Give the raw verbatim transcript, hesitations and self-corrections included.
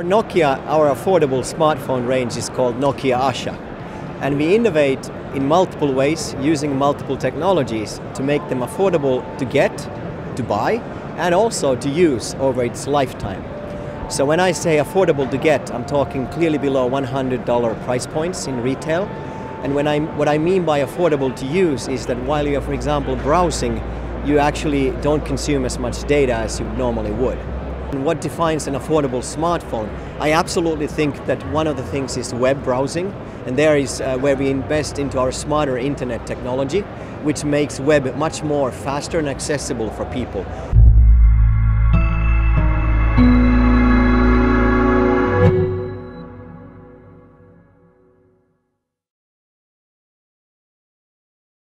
Nokia, our affordable smartphone range is called Nokia Asha. And we innovate in multiple ways using multiple technologies to make them affordable to get, to buy, and also to use over its lifetime. So when I say affordable to get, I'm talking clearly below one hundred dollar price points in retail. And when I'm, what I mean by affordable to use is that while you're, for example, browsing, you actually don't consume as much data as you normally would. And what defines an affordable smartphone? I absolutely think that one of the things is web browsing, and there is uh, where we invest into our smarter internet technology, which makes web much more faster and accessible for people.